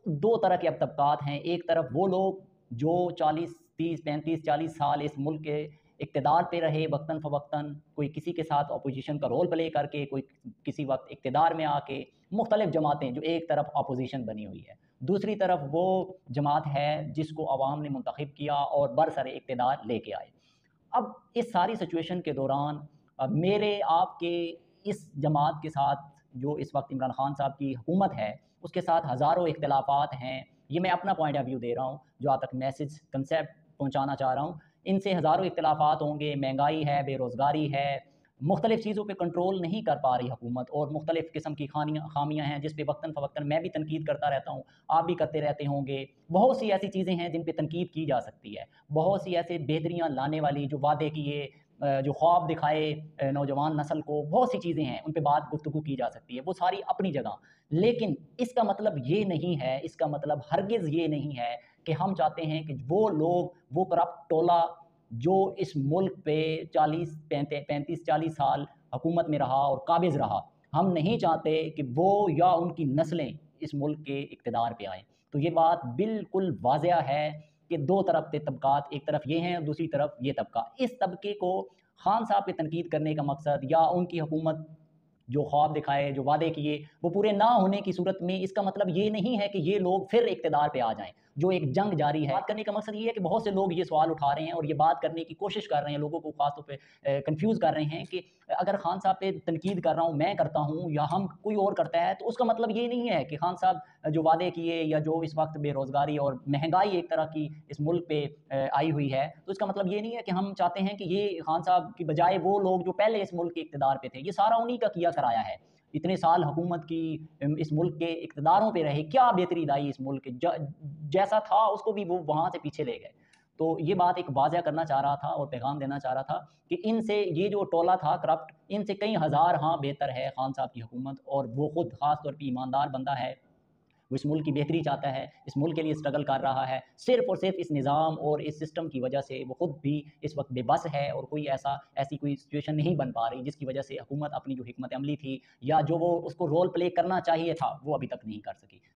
दो तरह के अब तबकात हैं। एक तरफ वो लोग जो 40, 30, 35, 40 साल इस मुल्क के इक़्तिदार पे रहे वक़्तन फ़वक़्तन, कोई किसी के साथ अपोज़िशन का रोल प्ले करके, कोई किसी वक़्त इक़्तिदार में आके, मुख़्तलिफ़ जमातें जो एक तरफ अपोज़िशन बनी हुई है। दूसरी तरफ वो जमात है जिसको अवाम ने मुंतख़िब किया और बरसरे इक़्तिदार लेके आए। अब इस सारी सिचुएशन के दौरान मेरे आपके इस जमात के साथ जो इस वक़्त इमरान खान साहब की हुकूमत है, उसके साथ हज़ारों इख्तिलाफ़ात हैं। ये मैं अपना पॉइंट ऑफ व्यू दे रहा हूँ, जहाँ तक मैसेज कंसेप्ट पहुँचाना चाह रहा हूँ। इनसे हज़ारों इख्तिलाफ़ात होंगे, महंगाई है, बेरोज़गारी है, मुख्तलिफ़ चीज़ों पे कंट्रोल नहीं कर पा रही हुकूमत और मुख्तलिफ़ किस्म की ख़ामियाँ हैं, जिस पे वक़्तन-फ़वक़्तन मैं भी तनकीद करता रहता हूँ, आप भी करते रहते होंगे। बहुत सी ऐसी चीज़ें हैं जिन पे तनकीद की जा सकती है। बहुत सी ऐसे बेहतरियाँ लाने वाली जो वादे किए, जो ख्वाब दिखाए नौजवान नस्ल को, बहुत सी चीज़ें हैं, उन पे बात गुफ्तगू की जा सकती है, वो सारी अपनी जगह। लेकिन इसका मतलब ये नहीं है, इसका मतलब हरगिज़ ये नहीं है कि हम चाहते हैं कि वो लोग, वो करप्ट टोला जो इस मुल्क पे 35-40 साल हुकूमत में रहा और काबिज़ रहा, हम नहीं चाहते कि वो या उनकी नस्लें इस मुल्क के इक़्तिदार पे आएँ। तो ये बात बिल्कुल वाज़िया है कि 2 तरफ के तबकात, एक तरफ ये हैं और दूसरी तरफ ये तबका। इस तबके को खान साहब पे तनकीद करने का मकसद या उनकी हुकूमत जो ख्वाब दिखाए, जो वादे किए, वो पूरे ना होने की सूरत में इसका मतलब ये नहीं है कि ये लोग फिर इक़्तिदार पे आ जाएँ, जो एक जंग जारी है। बात करने का मकसद ये है कि बहुत से लोग ये सवाल उठा रहे हैं और ये बात करने की कोशिश कर रहे हैं, लोगों को ख़ास तौर पे कन्फ्यूज़ कर रहे हैं कि अगर खान साहब पे तनकीद कर रहा हूँ, मैं करता हूँ या हम कोई और करता है, तो उसका मतलब ये नहीं है कि खान साहब जो वादे किए या जो इस वक़्त बेरोज़गारी और महँगाई एक तरह की इस मुल्क पे आई हुई है, तो इसका मतलब ये नहीं है कि हम चाहते हैं कि ये खान साहब की बजाय वो लोग जो पहले इस मुल्क के इक़्तिदार पे थे, ये सारा उन्हीं का किया कराया है। इतने साल हुकूमत की इस मुल्क के इक़्तिदारों पे रहे, क्या बेहतरी लाई इस मुल्क के जैसा था उसको भी वो वहाँ से पीछे ले गए। तो ये बात एक वाज़िया करना चाह रहा था और पैगाम देना चाह रहा था कि इनसे ये जो टोला था करप्ट, इनसे कई हज़ार हाँ बेहतर है खान साहब की हुकूमत और वो खुद ख़ास तौर पे ईमानदार बंदा है। वो इस मुल्क की बेहतरी चाहता है, इस मुल्क के लिए स्ट्रगल कर रहा है। सिर्फ़ और सिर्फ़ इस निज़ाम और इस सिस्टम की वजह से वो खुद भी इस वक़्त बेबस है और ऐसी कोई सिचुएशन नहीं बन पा रही, जिसकी वजह से हुकूमत अपनी जो हिकमत अमली थी या जो वो उसको रोल प्ले करना चाहिए था, वो अभी तक नहीं कर सकी।